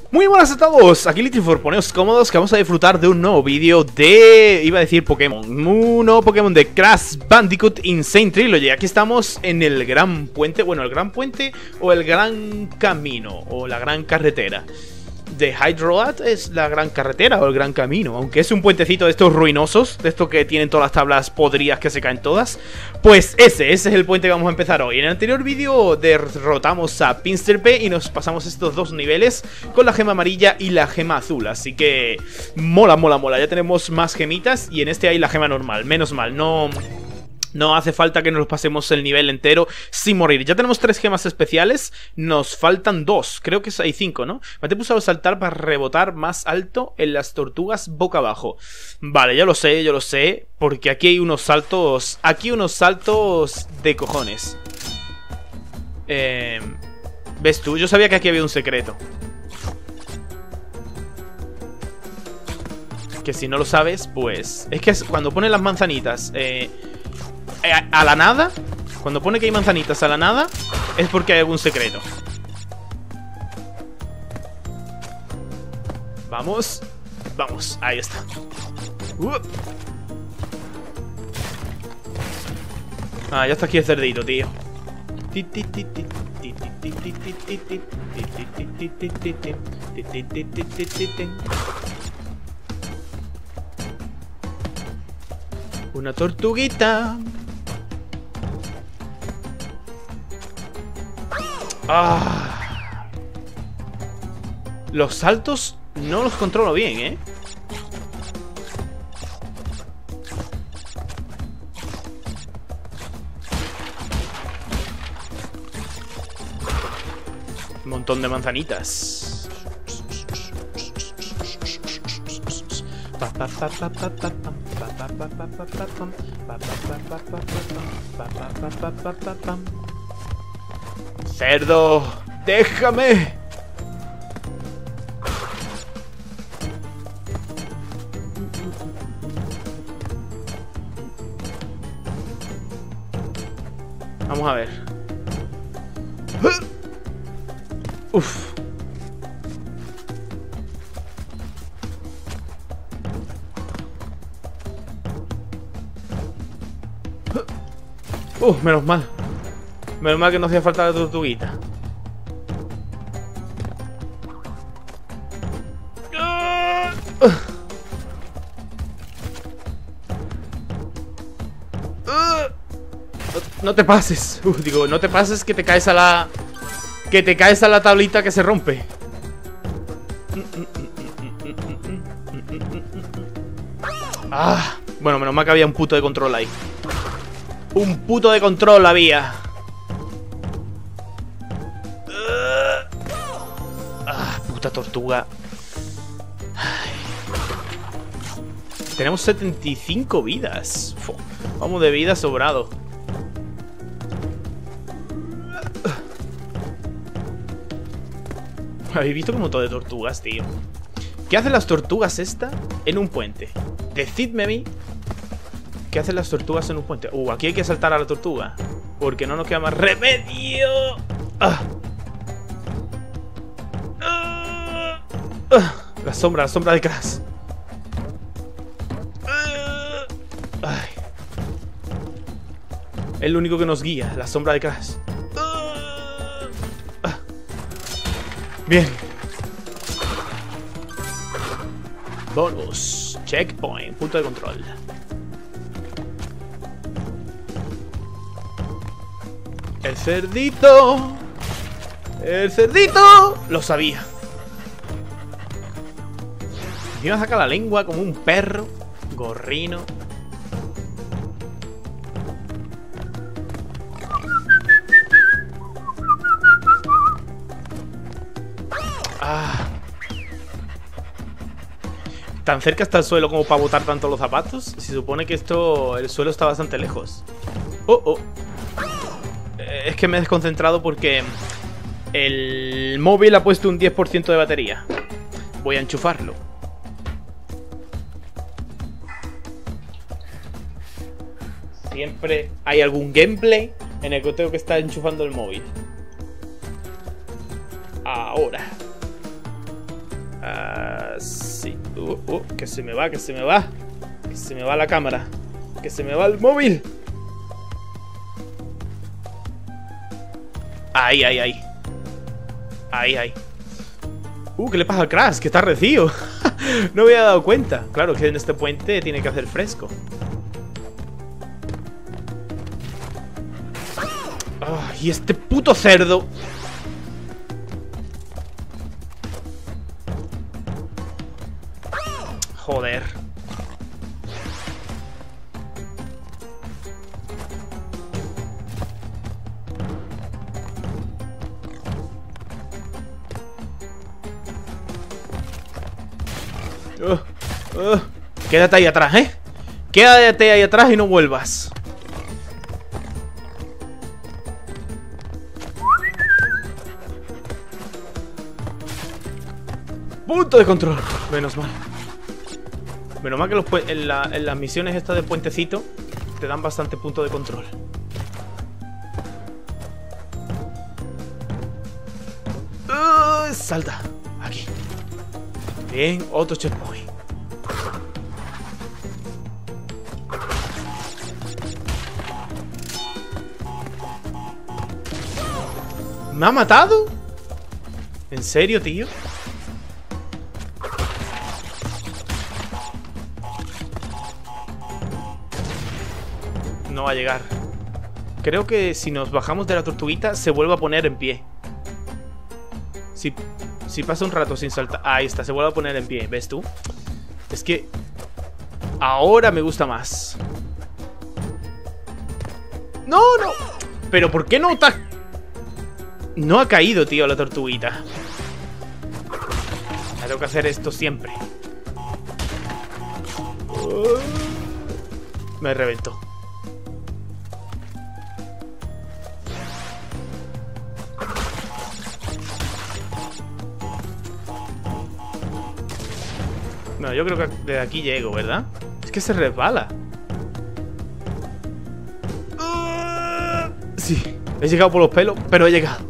Muy buenas a todos, aquí Litrifor, poneos cómodos que vamos a disfrutar de un nuevo vídeo de... iba a decir Pokémon, un nuevo Pokémon de Crash Bandicoot Insane Trilogy. Aquí estamos en el Gran Puente, bueno, el Gran Puente o el Gran Camino o la Gran Carretera. De High Road es la Gran Carretera o el Gran Camino, aunque es un puentecito de estos ruinosos, de estos que tienen todas las tablas podridas que se caen todas. Pues ese es el puente que vamos a empezar hoy. En el anterior vídeo derrotamos a Pinsterpe y nos pasamos estos dos niveles con la gema amarilla y la gema azul, así que mola, ya tenemos más gemitas y en este hay la gema normal, menos mal, no hace falta que nos pasemos el nivel entero sin morir. Ya tenemos 3 gemas especiales. Nos faltan 2. Creo que hay 5, ¿no? Me he puesto a saltar para rebotar más alto en las tortugas boca abajo. Vale, yo lo sé. Porque aquí hay unos saltos... Aquí unos saltos de cojones. ¿Ves tú? Yo sabía que aquí había un secreto. Que si no lo sabes, pues... Es que cuando ponen las manzanitas... a la nada, cuando pone que hay manzanitas a la nada, es porque hay algún secreto. Vamos, ahí está. Ah, ya está aquí el cerdito, tío. Una tortuguita. Los saltos no los controlo bien, ¿eh? Un montón de manzanitas. Cerdo, déjame. Vamos a ver. Uf. Menos mal. Menos mal que no hacía falta la tortuguita. No te pases. Digo, no te pases que te caes a la... Que te caes a la tablita que se rompe. Bueno, menos mal que había un puto de control ahí. Un puto de control había. Puta tortuga. Ay. Tenemos 75 vidas. Vamos de vida sobrado. ¿Habéis visto como todo de tortugas, tío? ¿Qué hacen las tortugas esta en un puente? Decidme a mí. ¿Qué hacen las tortugas en un puente? Aquí hay que saltar a la tortuga, porque no nos queda más remedio. La sombra de Crash. Es lo único que nos guía, la sombra de Crash. Bien. Bonus. Checkpoint. Punto de control. El cerdito. El cerdito. Lo sabía. Encima saca la lengua como un perro. Gorrino. Tan cerca está el suelo como para botar tanto los zapatos. Se supone que el suelo está bastante lejos. Es que me he desconcentrado porque el móvil ha puesto un 10% de batería. Voy a enchufarlo. Siempre hay algún gameplay en el que tengo que estar enchufando el móvil. Ahora. Sí. Que se me va, que se me va. Que se me va la cámara. Que se me va el móvil. Ahí, ahí, ahí. Ahí, ahí. ¿Qué le pasa al Crash? Que está recibo. No me había dado cuenta. Claro, que en este puente tiene que hacer fresco. Y este puto cerdo. Joder. Quédate ahí atrás, ¿eh? Quédate ahí atrás y no vuelvas. Punto de control. Menos mal. Menos mal que en las misiones estas de puentecito te dan bastante punto de control. Salta. Aquí. Bien, otro checkpoint. ¿Me ha matado? ¿En serio, tío? No va a llegar. Creo que si nos bajamos de la tortuguita se vuelve a poner en pie. Si pasa un rato sin saltar. Ahí está, se vuelve a poner en pie. ¿Ves tú? Es que ahora me gusta más. ¡No, no! ¿Pero por qué no está? No ha caído, tío, la tortuguita. Tengo que hacer esto siempre. Me reventó. No, yo creo que de aquí llego, ¿verdad? Es que se resbala. Sí, he llegado por los pelos, pero he llegado.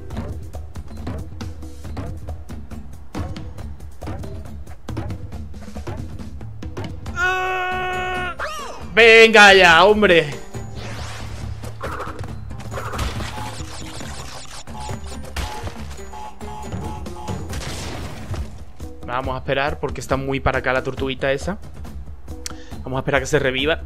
Venga ya, hombre. Vamos a esperar porque está muy para acá la tortuguita esa. Vamos a esperar que se reviva.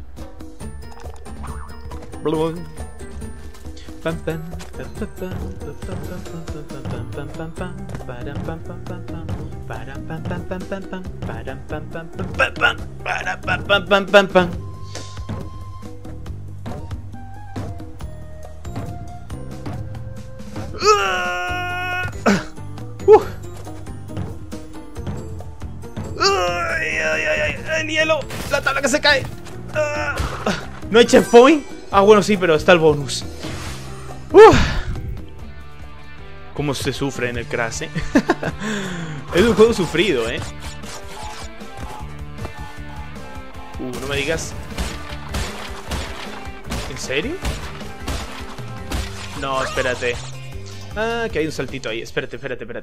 El hielo, la tabla que se cae. ¿No hay checkpoint? Ah, bueno, sí, pero está el bonus. Cómo se sufre en el Crash, ¿eh? Es un juego sufrido, ¿eh? No me digas. ¿En serio? No, espérate. Ah, que hay un saltito ahí. Espérate.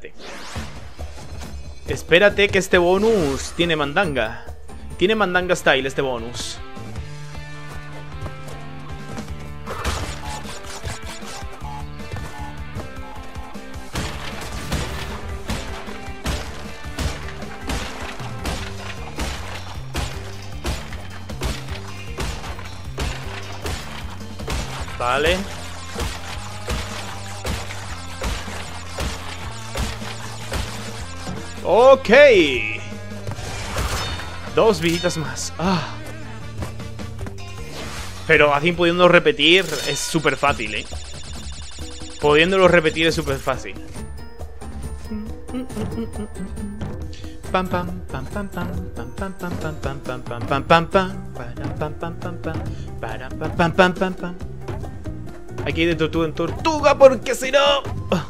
Espérate que este bonus tiene mandanga. Tiene mandanga style este bonus. Vale. Ok. 2 visitas más. Pero así pudiendo repetir es súper fácil, ¿eh? Pudiéndolo repetir es súper fácil. Pam pam pam pam pam pam pam pam pam pam pam pam pam pam pam pam pam pam. Hay que ir de tortuga en tortuga porque si no...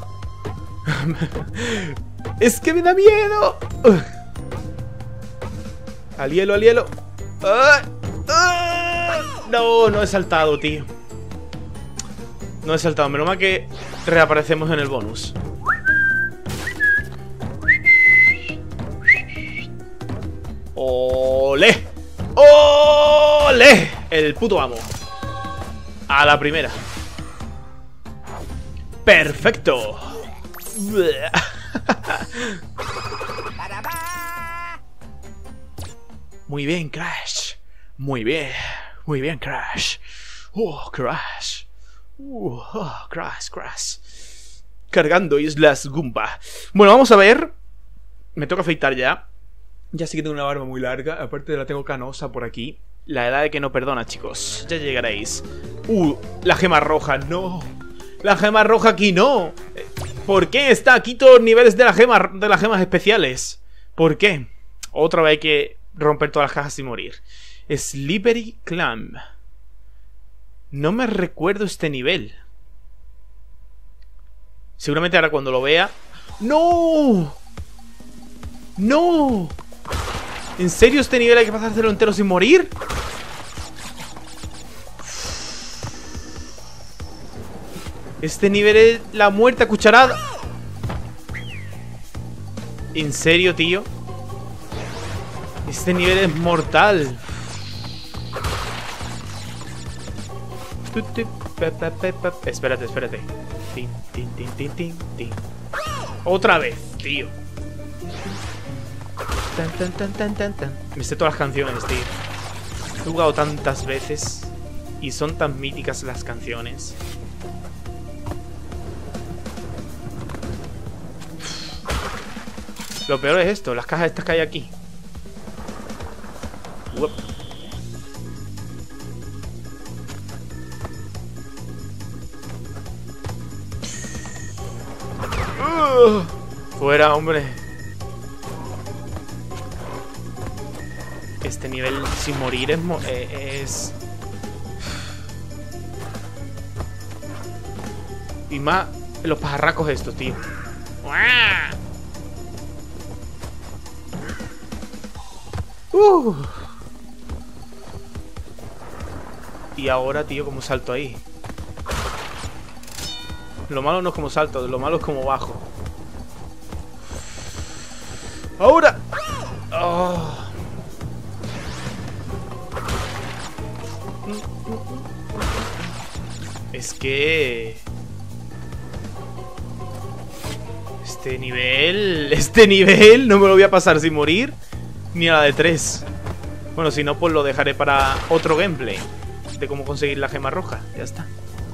Es que me da miedo. Al hielo, al hielo. No, no he saltado, tío. No he saltado. Menos mal que reaparecemos en el bonus. ¡Olé! ¡Olé! El puto amo. A la primera. ¡Perfecto! Muy bien, Crash. Muy bien. Muy bien, Crash. Crash. Crash. Cargando Islas Goomba. Bueno, vamos a ver. Me toca afeitar ya. Ya sí que tengo una barba muy larga. Aparte la tengo canosa por aquí. La edad de que no perdona, chicos. Ya llegaréis. La gema roja, no. La gema roja aquí, no. ¿Por qué está aquí todos los niveles de las gemas especiales? ¿Por qué? Otra vez hay que romper todas las cajas y morir. Slippery Clam. No me recuerdo este nivel. Seguramente ahora cuando lo vea... ¡No! ¡No! ¿En serio este nivel hay que pasárselo entero sin morir? Este nivel es la muerte a cucharada. ¿En serio, tío? Este nivel es mortal. Espérate. Tin, tin, tin, tin, tin, tin. Otra vez, tío. Me sé todas las canciones, tío. He jugado tantas veces y son tan míticas las canciones. Lo peor es esto, las cajas estas que hay aquí. Uop. Fuera, hombre. Este nivel sin morir es... Y más los pajarracos estos, tío. Y ahora, tío, ¿cómo salto ahí? Lo malo no es como salto, lo malo es como bajo. ¡Ahora! Oh. Es que... Este nivel no me lo voy a pasar sin morir. Ni a la de 3. Bueno, si no, pues lo dejaré para otro gameplay de cómo conseguir la gema roja. Ya está.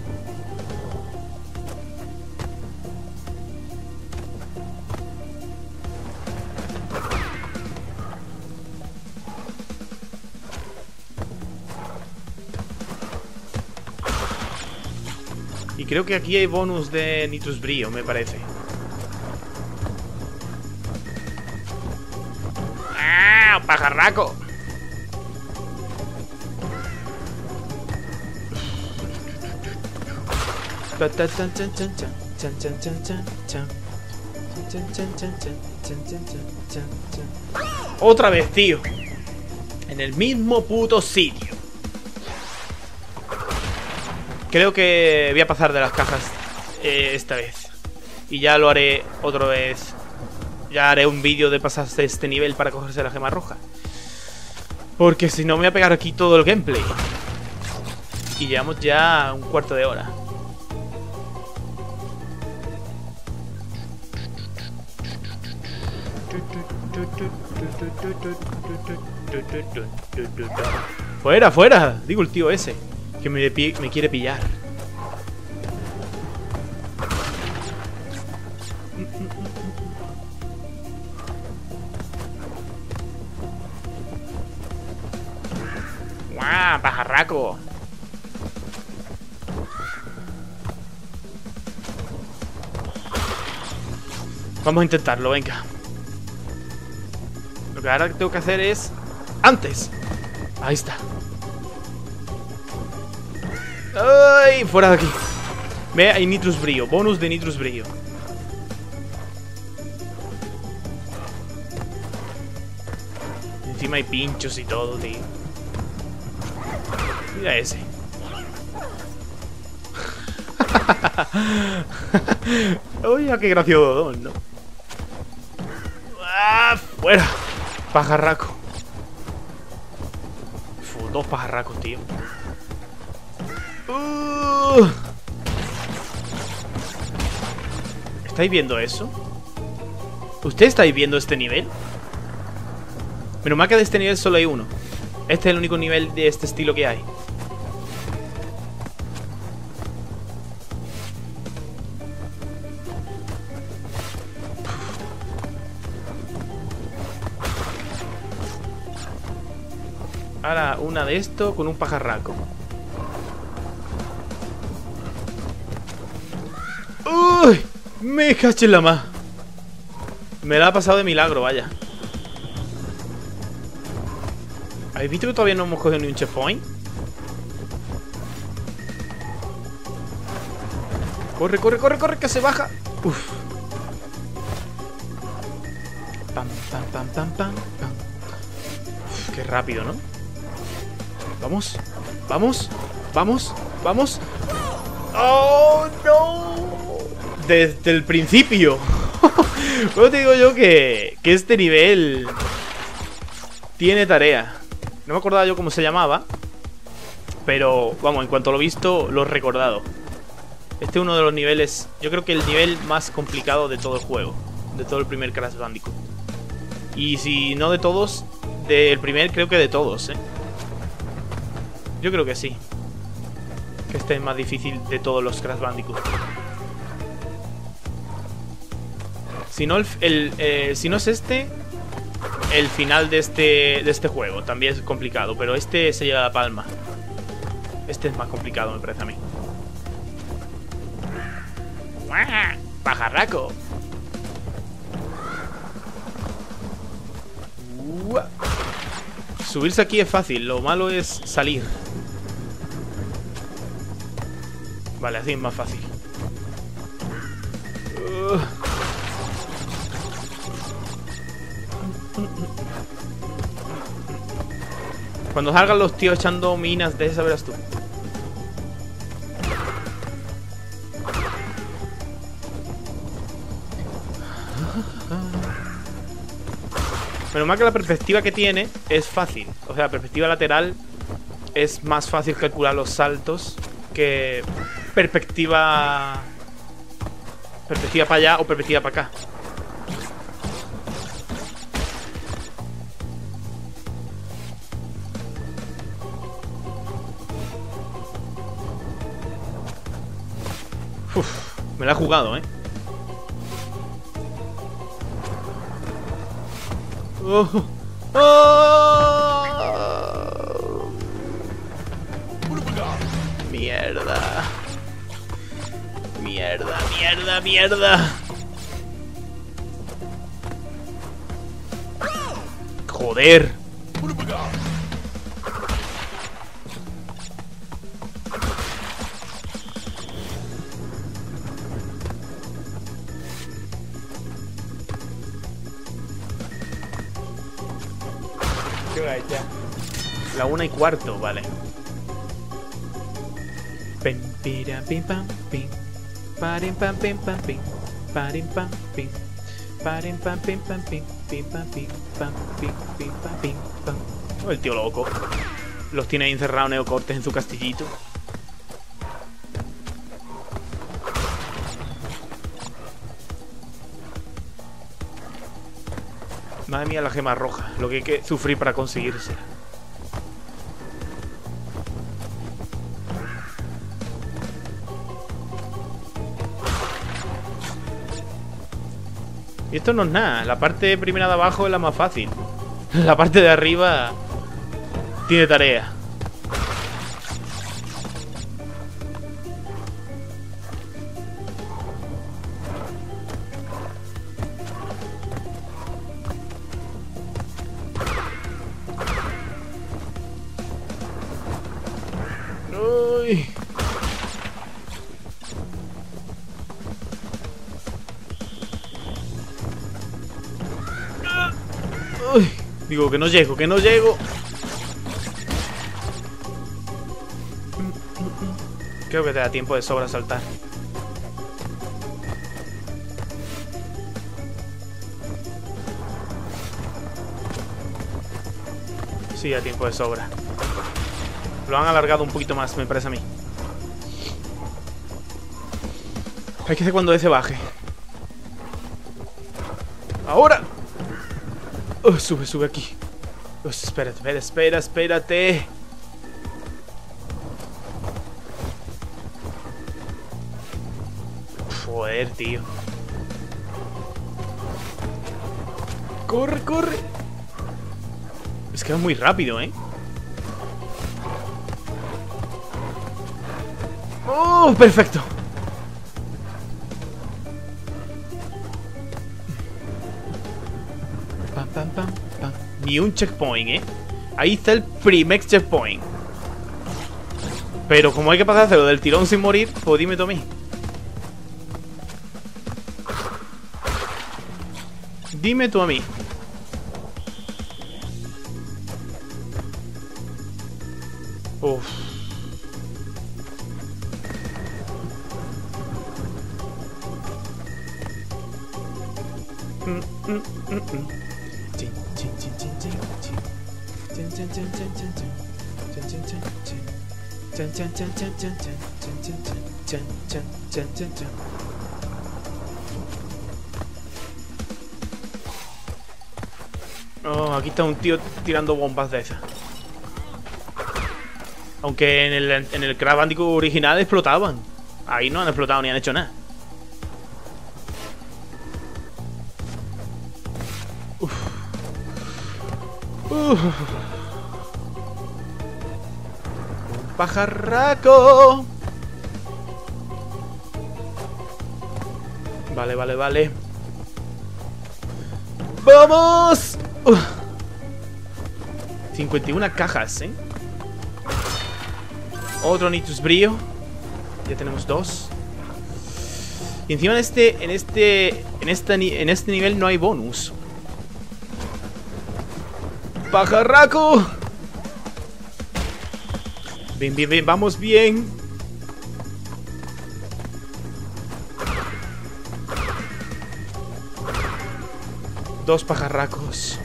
Y creo que aquí hay bonus de Nitrus Brio, me parece. ¡Ah! ¡Pajarraco! Otra vez, tío. En el mismo puto sitio. Creo que voy a pasar de las cajas esta vez. Y ya lo haré otra vez. Ya haré un vídeo de pasarse este nivel para cogerse la gema roja. Porque si no me voy a pegar aquí todo el gameplay. Y llevamos ya un cuarto de hora. Fuera, fuera. Digo el tío ese que me quiere pillar. ¡Guau! ¡Pajarraco! Vamos a intentarlo, venga. Lo que ahora tengo que hacer es... ¡Antes! Ahí está. ¡Ay! Fuera de aquí. Ve, hay Nitrus Brio. Bonus de Nitrus Brio. Encima hay pinchos y todo, tío. Mira ese. Oye, qué gracioso, ¿no? ¡Ah! ¡Fuera! Pajarraco. dos pajarracos, tío. ¿Estáis viendo eso? ¿Ustedes estáis viendo este nivel? Menos mal que de este nivel solo hay uno. Este es el único nivel de este estilo que hay. Ahora una de esto con un pajarraco. ¡Uy! Me caché en la más. Me la ha pasado de milagro, vaya. ¿Habéis visto que todavía no hemos cogido ni un checkpoint? Corre, corre, corre, corre, que se baja. Uf. Pam, pam, pam, pam, pam, pam. Uf, qué rápido, ¿no? Vamos, vamos, vamos, vamos. ¡Oh, no! Desde el principio. Luego te digo yo que este nivel tiene tarea. No me acordaba yo cómo se llamaba, pero, vamos, en cuanto lo he visto, lo he recordado. Este es uno de los niveles, yo creo que el nivel más complicado de todo el juego, de todo el primer Crash Bandicoot. Y si no de todos, del primer creo que de todos, ¿eh? Yo creo que sí. Que este es más difícil de todos los Crash Bandicoot. Si no, si no es este, el final de este juego también es complicado, pero este se lleva la palma. Este es más complicado, me parece a mí. ¡Pajarraco! Subirse aquí es fácil, lo malo es salir. Vale, así es más fácil. Cuando salgan los tíos echando minas de esa, verás tú. Menos mal que la perspectiva que tiene es fácil. O sea, la perspectiva lateral es más fácil calcular los saltos que perspectiva para allá o perspectiva para acá. Uf, me la he jugado, ¿eh? Oh, oh. Mierda. Mierda, mierda, mierda. Joder. ¿Qué hora es ya? La 1:15, vale. Pim, pira, pim, pam, pim. Parim, pam, pim, pam, pim. Parim, pam, pim. Parim, pam, pim, pam, pim. Pim, pam, pim, pam, pim, pim, pam, pim, pam. Oh, el tío loco. Los tiene ahí encerrados Neocortes en su castillito. Madre mía, la gema roja. Lo que hay que sufrir para conseguirse. Y esto no es nada. La parte primera de abajo es la más fácil. La parte de arriba tiene tarea. Uy. Uy. Digo que no llego, que no llego. Creo que te da tiempo de sobra a saltar. Sí, da tiempo de sobra. Lo han alargado un poquito más, me parece a mí. Hay que hacer cuando ese baje. ¡Ahora! Sube aquí. Espérate. Joder, tío. Corre. Es que va muy rápido, ¿eh? ¡Oh, perfecto! Pam. Ni un checkpoint, ¿eh? Ahí está el primer checkpoint. Pero como hay que pasárselo del tirón sin morir, pues dime tú a mí. Dime tú a mí. Uff. Oh, aquí está un tío tirando bombas de esas. Aunque en el Crash Bandicoot original explotaban. Ahí no han explotado ni han hecho nada. Un pajarraco. Vale. ¡Vamos! 51 cajas, ¿eh? Otro Nitrus Brio. Ya tenemos 2. Y encima en este nivel no hay bonus. ¡Pajarraco! Bien, vamos bien. Dos pajarracos.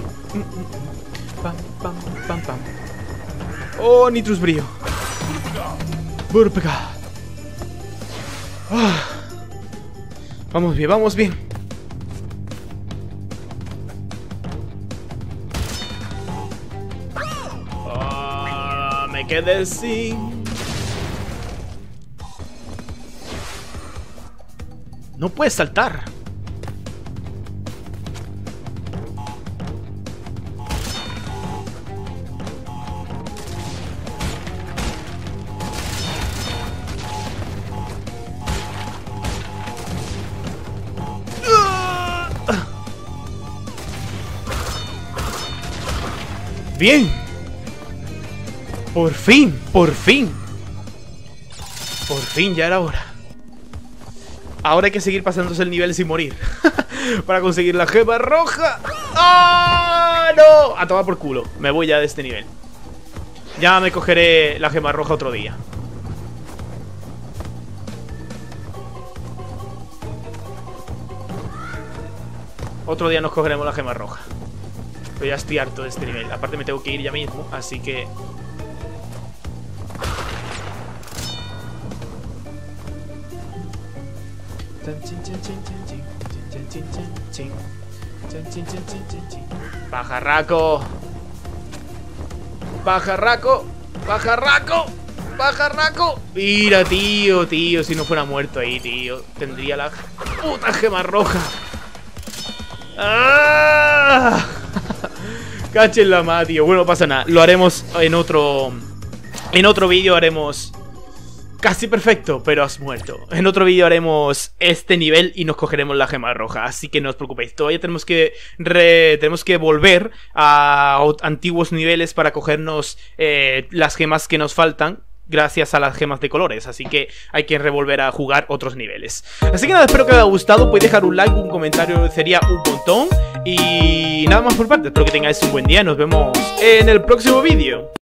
Pam. Oh, Nitrus Brio. Burpega. Vamos bien. Me quedé sin... No puedes saltar. Bien. Por fin. Por fin ya era hora. Ahora hay que seguir pasándose el nivel sin morir. Para conseguir la gema roja. ¡Ah! ¡No! A tomar por culo. Me voy ya de este nivel. Ya me cogeré la gema roja otro día. Otro día nos cogeremos la gema roja. Pero ya estoy harto de este nivel. Aparte me tengo que ir ya mismo, así que... ¡Pajarraco! Mira, tío, si no fuera muerto ahí, tío, tendría la puta gema roja. ¡Ah! Cáchenla más, tío. Bueno, no pasa nada. Lo haremos en otro vídeo. Haremos casi perfecto, pero has muerto. En otro vídeo haremos este nivel y nos cogeremos la gema roja. Así que no os preocupéis. Todavía tenemos que volver a antiguos niveles para cogernos las gemas que nos faltan, gracias a las gemas de colores, así que hay que revolver a jugar otros niveles. Así que nada, espero que os haya gustado. Podéis dejar un like, un comentario, sería un montón. Y nada más por parte, espero que tengáis un buen día. Nos vemos en el próximo vídeo.